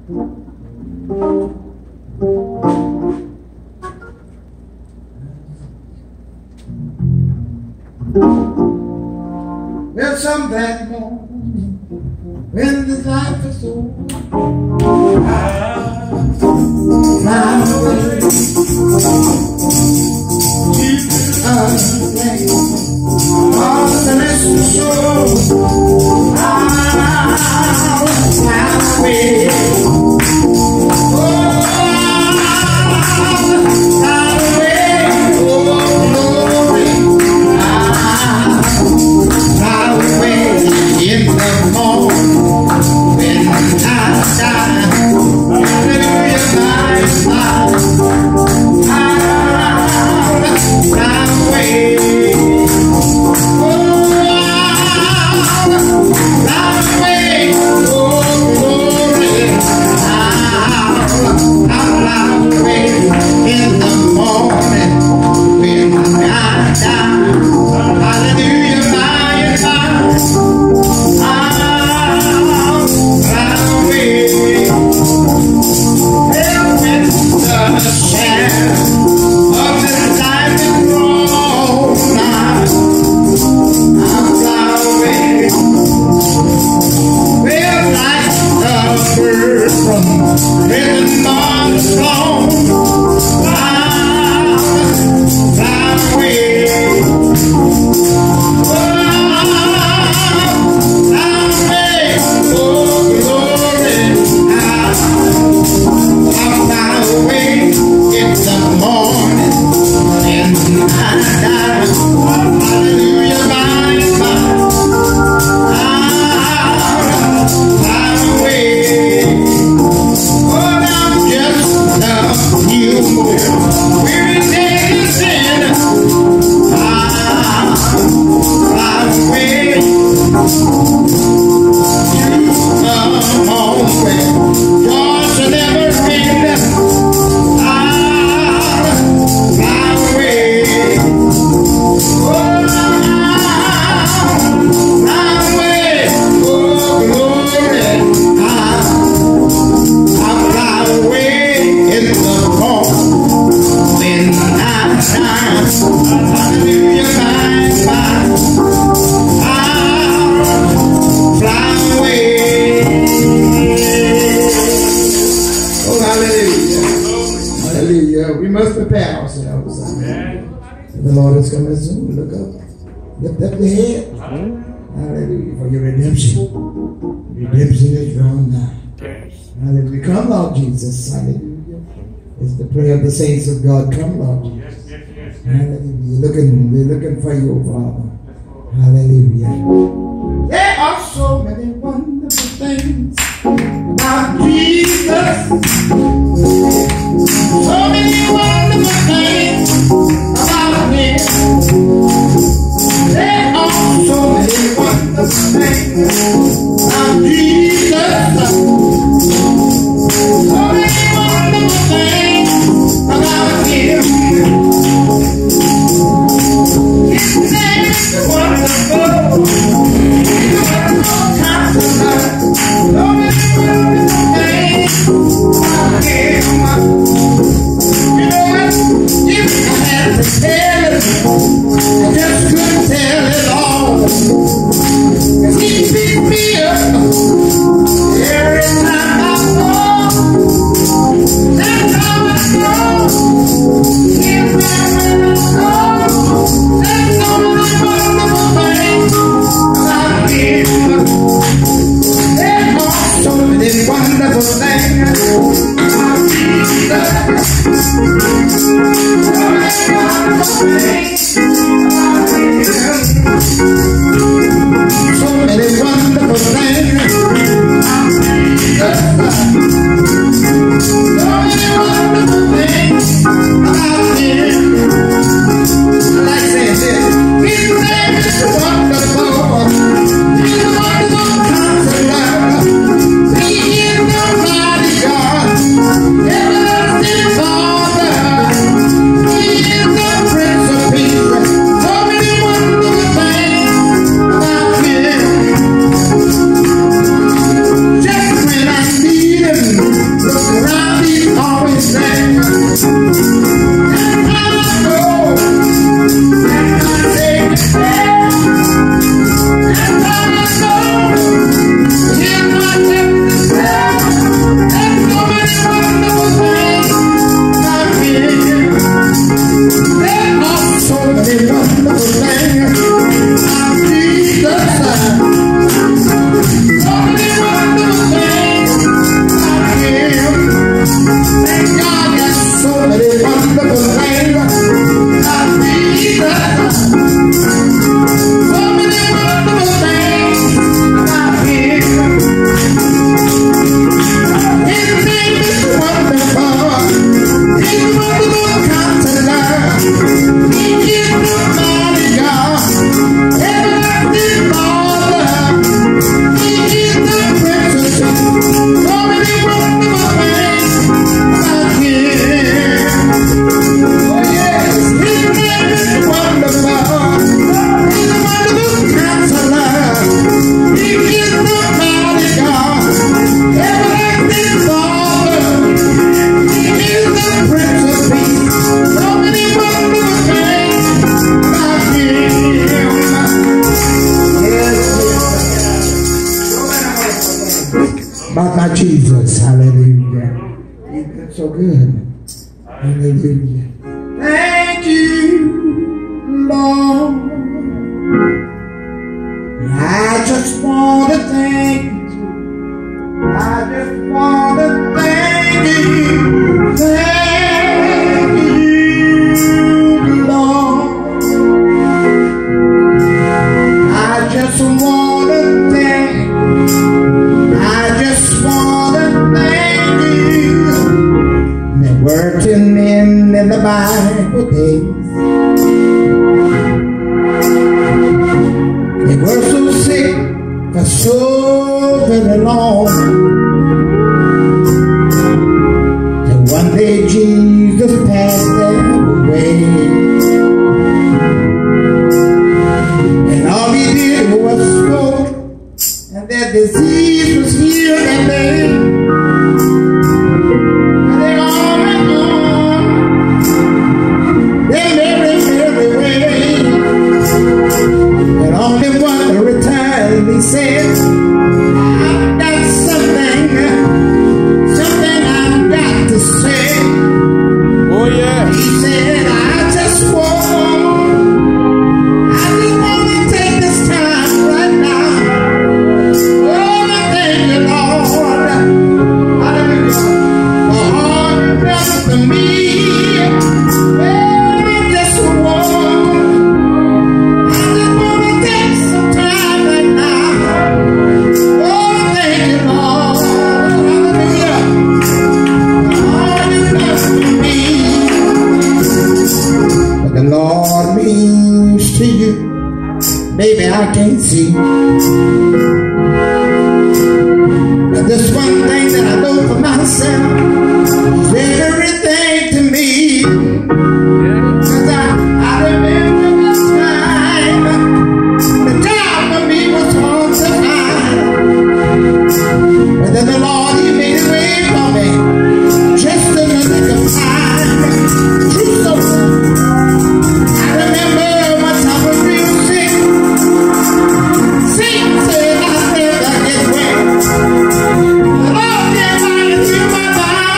Well, some that morning, when this life is over, I'll fly away to another place, all the lesson shows. I'll fly away. The Lord is coming soon. Look up. Lift up your head. Hallelujah. For your redemption. Redemption is drawn nigh. Hallelujah. Come, Lord Jesus. Hallelujah. It's the prayer of the saints of God. Come, Lord Jesus. Hallelujah. We're looking for you, Father. Hallelujah. There are so many wonderful things about Jesus. So many wonderful things about Him. There are so many wonderful things about Jesus. So many wonderful things about Him. His name is wonderful. He's a wonderful counselor. my Jesus. Hallelujah. He's been so good. Hallelujah. Thank you, Lord. I just want to thank you. I just want to thank you. Thank you, Lord. I just want to thank you. I just want to thank you. There were 10 men in the Bible days. They were so sick for so very long. Till one day Jesus passed them away. And all he did was spoke, and their disease was healed that day. And they all went on their merry way. And only one returned. He said, I've got something I've got to say. Oh yeah. He said, I just want to take this time right now. Oh, thank you, Lord. Hallelujah. For all you've done for me. Oh, I just want to take some time right now. Oh, thank you, Lord. Hallelujah. For all you've done for me. What the Lord means to you, baby, I can't see. But this one thing that I know for myself is everything to me. 'Cause I remember the time the job for me was hard to find. But then the Lord, He made a way for me, just in the nick of time. True story. I remember once I was real sick. Satan said I never get well. The Lord came by and healed my body.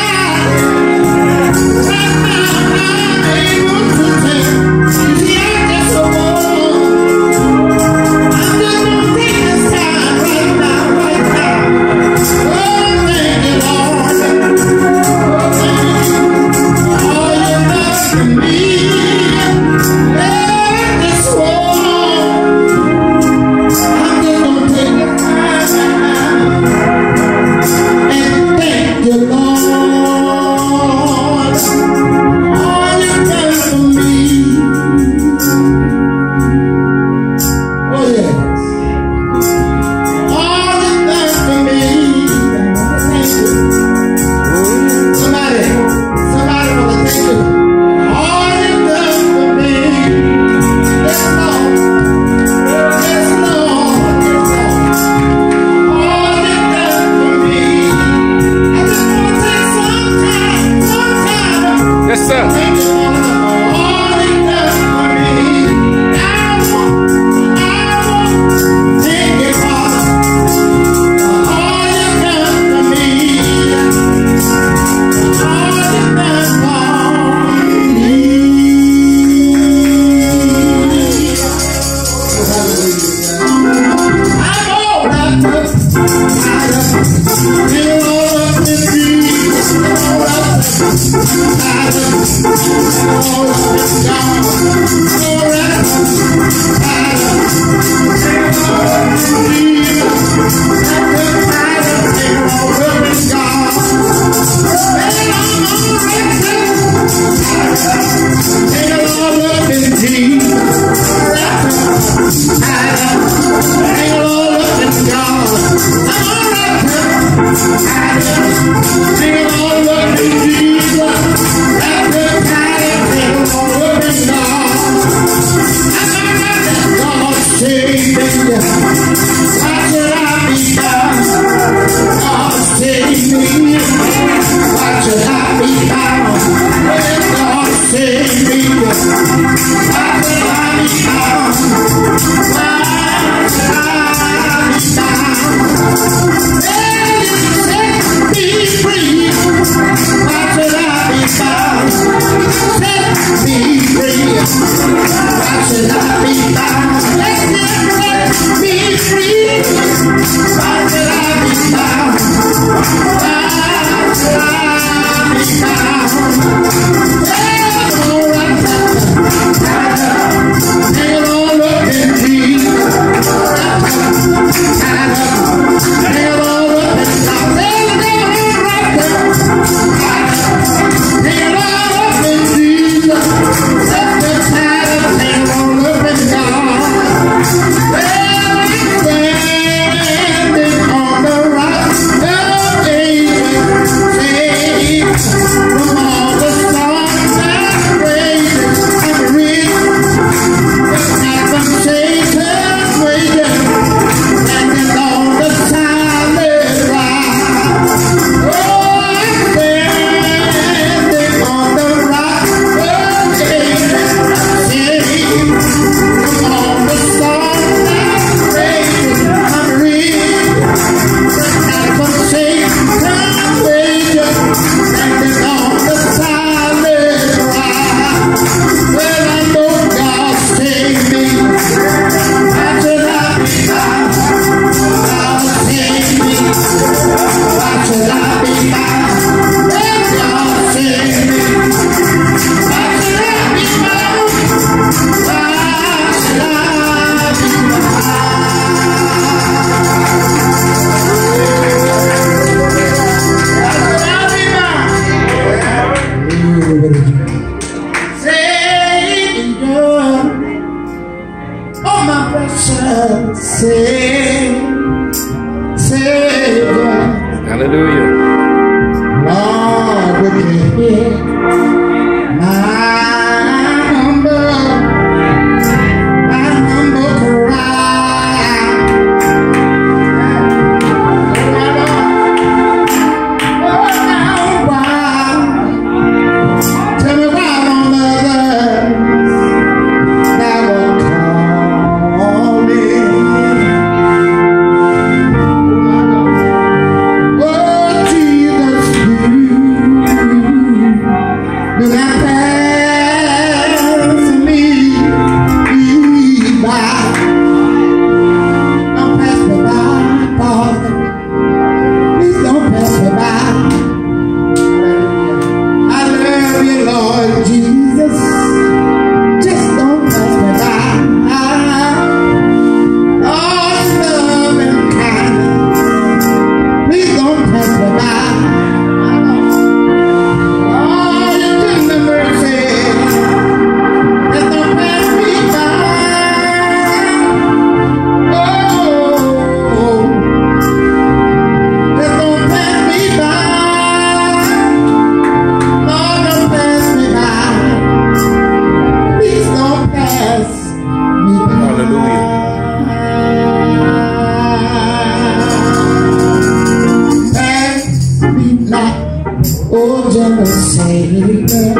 not, oh gentle Savior,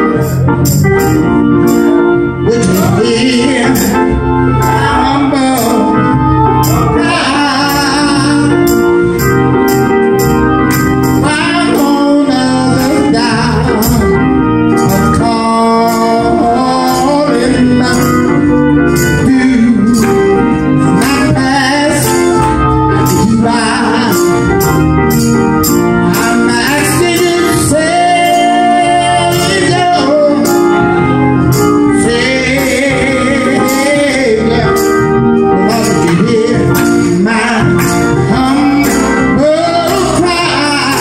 would you hear my humble cry? I'm gonna die of calling do not pass me by. I'm asking you, Savior, Lord, would you hear my humble cry?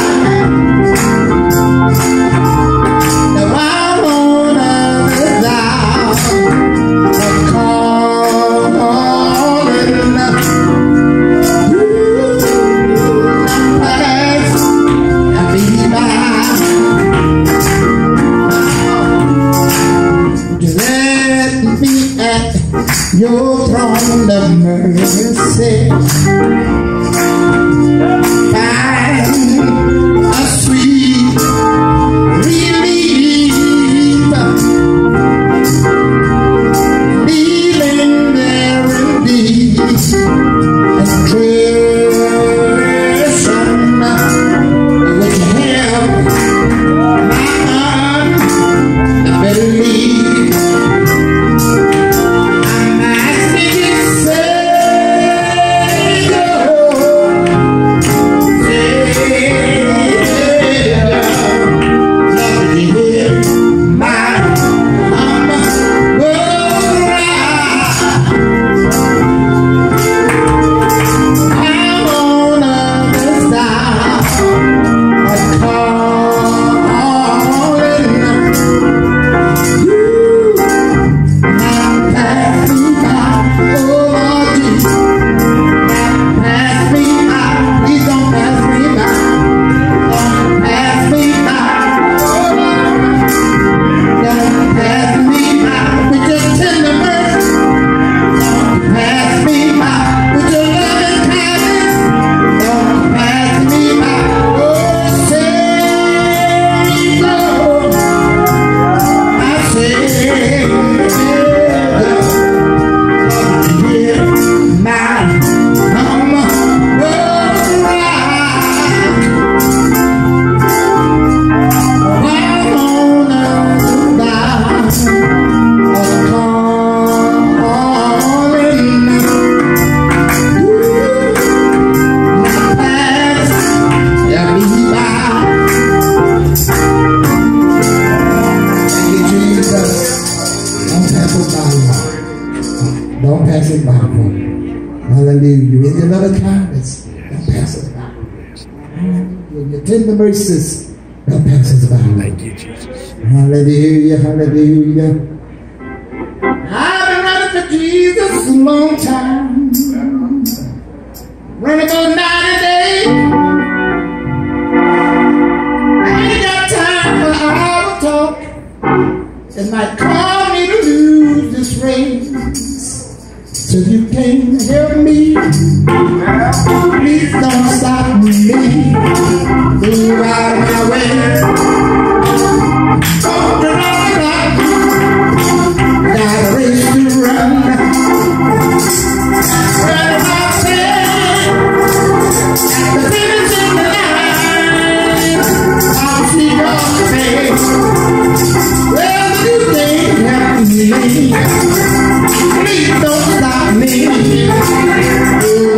Now I'm on the down of calling your throne of mercy, find a sweet relief, kneeling there in peace and creation, would you help my unbelief? Don't pass it by. Hallelujah. In your loving kindness, don't pass it by. In your tender mercies, don't pass it by. Thank you, Jesus. Hallelujah. Hallelujah. I've been running for Jesus a long time. Running about 90 days. I ain't got time for our talk. It might cause me to lose this race. So you can't help me. Please don't stop me. Move out of my way. Don't run. Got a race to run. Well, I said, at the finish of the line, I'll see your face. Well, you can't help me. Please don't stop me.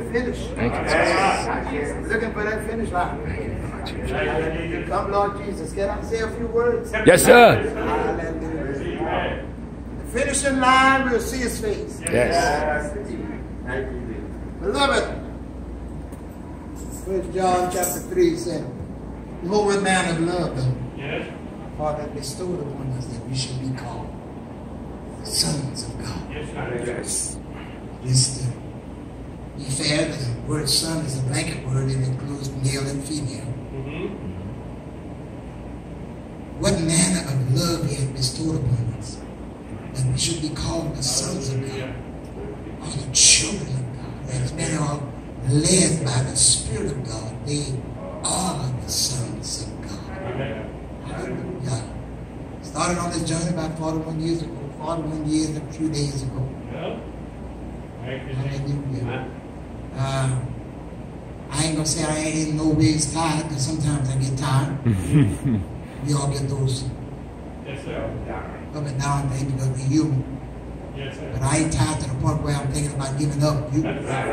finish. Thank you, Jesus. Looking for that finish line. Come, Lord Jesus. Can I say a few words? Yes, sir. Hallelujah. The finishing line, we'll see his face. Yes. Beloved, 1 John chapter 3 said, "Behold, what manner of love God hath bestowed upon us, that we should be called the sons of God." Yes. Just to be fair, the word son is a blanket word. It includes male and female. What manner of love he hath bestowed upon us, that we should be called the sons of God, or the children of God. As many are led by the Spirit of God, they are the sons of God. Hallelujah. Started on this journey about 41 years ago, 41 years and a few days ago. Hallelujah. I ain't gonna say I ain't in no ways tired, because sometimes I get tired. We all get those up and down things because we're human. But I ain't tired to the point where I'm thinking about giving up. You.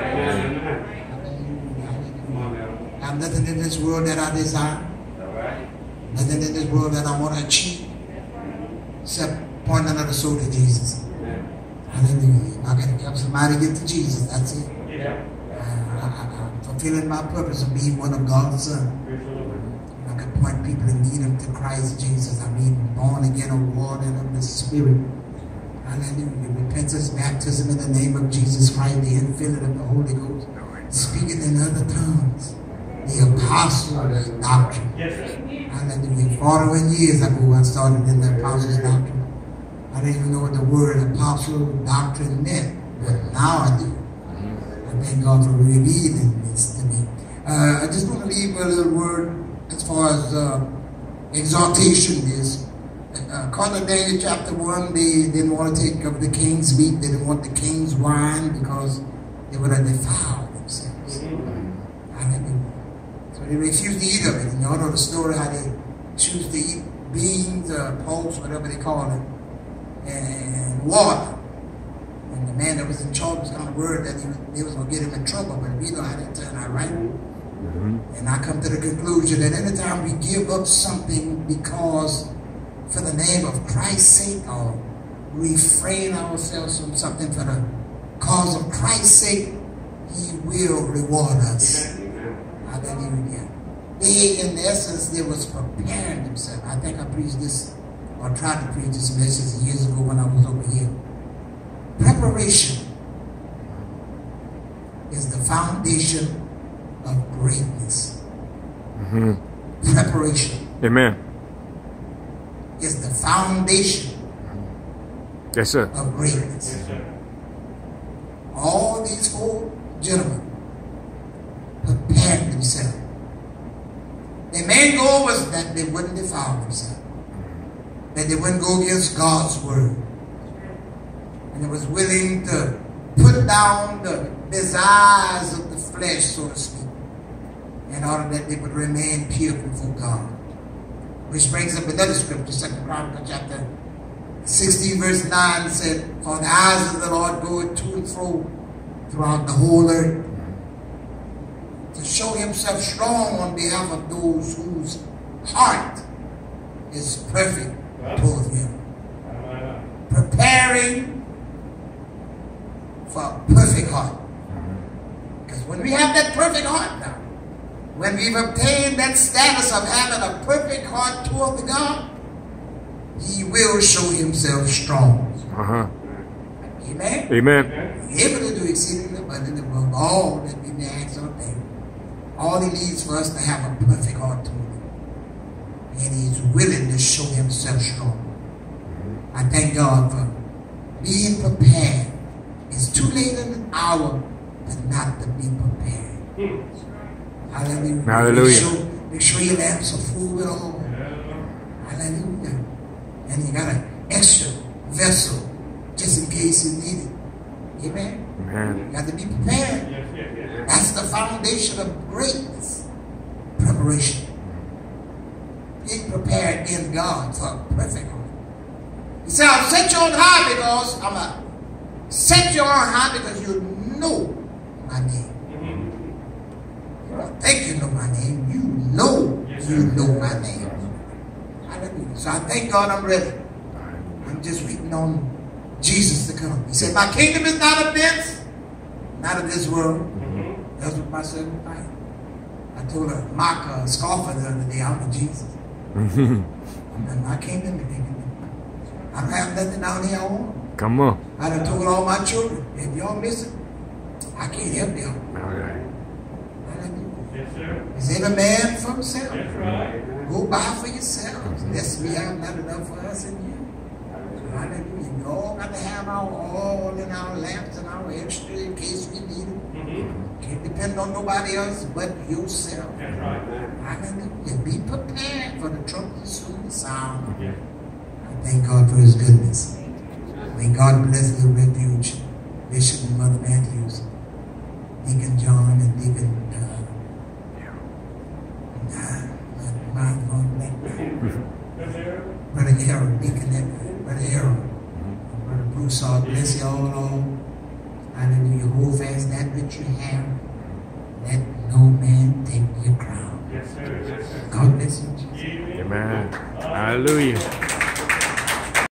I have nothing in this world that I desire. Nothing in this world that I want to achieve, except point another soul to Jesus. Hallelujah. I can help somebody get to Jesus. That's it. I'm fulfilling my purpose of being one of God's sons. I can point people in need of to Christ Jesus. I'm being born again of water and of the Spirit. Hallelujah. Repentance, baptism in the name of Jesus Christ, the infilling of the Holy Ghost, speaking in other tongues, the apostles' doctrine. Hallelujah. 41 years ago, I started in the apostles' doctrine. I didn't even know what the word apostle doctrine meant, but now I do. I thank God for revealing this to me. I just want to leave a little word as far as exaltation is. According to Daniel chapter 1, they didn't want to take of the king's meat. They didn't want the king's wine because they would have defiled themselves. Hallelujah. So they refused to eat of it. And you all know the story how they choose to eat beans, pulse, whatever they call it, and water. And the man that was in charge was kind of worried that they was going to get him in trouble, but we know how that turned out right. And I come to the conclusion that anytime we give up something because for the name of Christ's sake, or refrain ourselves from something for the cause of Christ's sake, he will reward us. Hallelujah. They, in essence, they was preparing themselves. I think I preached this, or tried to preach this message years ago when I was over here. Preparation is the foundation of greatness. Preparation. Amen. Is the foundation. Yes, sir. Of greatness. Yes, sir. All these four gentlemen prepared themselves. Their main goal was that they wouldn't defile themselves, that they wouldn't go against God's word, and they was willing to put down the desires of the flesh, so to speak, in order that they would remain pure before God. Which brings up another scripture, 2 Chronicles chapter 16 verse 9 said, "For the eyes of the Lord go to and fro throughout the whole earth, to show himself strong on behalf of those whose heart is perfect toward him." Preparing for a perfect heart. Because when we have that perfect heart now, when we've obtained that status of having a perfect heart toward the God, he will show himself strong. Amen? Amen. Able to do exceedingly abundantly above all that we may ask or think. All he needs for us to have a perfect heart toward him. And he's willing to show himself strong. I thank God for being prepared. It's too late in an hour to not to be prepared. Hallelujah. Hallelujah. Make sure your lamps are full with oil. Hallelujah. And you got an extra vessel just in case you need it. Amen. Amen. You got to be prepared. That's the foundation of greatness. Preparation. Being prepared in God for a perfect heart. He said, "I'll set you on high because I'm a set you on high because you know my name." don't think you know my name. You know my name. Hallelujah. So I thank God I'm ready. I'm just waiting on Jesus to come. He said, my kingdom is not of this, not of this world. That's what my servant like. I told her, mock a scoffer the other day, I'm a Jesus. And I came in the kingdom. I don't have nothing down here I want. Come on. I done told all my children, if y'all miss it, I can't help y'all. All right. Yes, sir. Is in a man for himself. That's right. Go buy for yourselves. Let's be out not enough for us and you. Hallelujah. We all got to have our oil in our lamps and our extra in case we need it. Can't depend on nobody else but yourself. That's right. Hallelujah. Be prepared for the trumpet soon to sound. Yeah. I thank God for his goodness. May God bless the refuge, Bishop and Mother Matthews, Deacon John and Deacon Brother Harold, Deacon Brother Harold, Brother Bruce, bless you all. Hallelujah. Hold fast that which you have. Let no man take your crown. Yes, sir. Yes, sir. God bless you, Jesus. Amen. Hallelujah.